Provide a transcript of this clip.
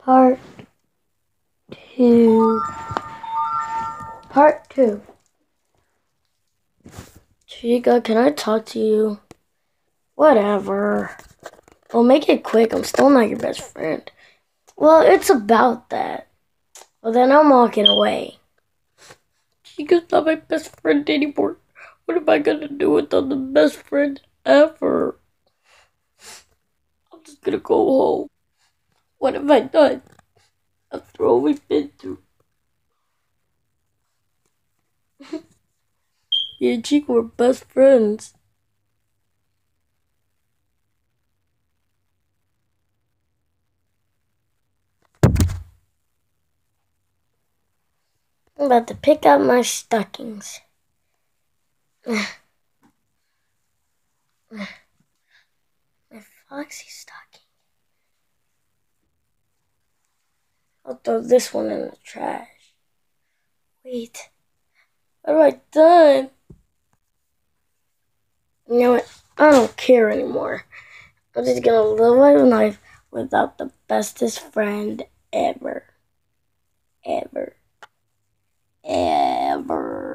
Part 2. Part 2. Chica, can I talk to you? Whatever. Well, make it quick. I'm still not your best friend. Well, it's about that. Well, then I'm walking away. Chica's not my best friend anymore. What am I gonna do without the best friend ever? I'm just gonna go home. What have I done after all we've been through? Me and Chica were best friends. I'm about to pick out my stockings. My Foxy stocking. I'll throw this one in the trash. Wait. What have I done? You know what? I don't care anymore. I'm just gonna live my life without the bestest friend ever. Ever. Ever.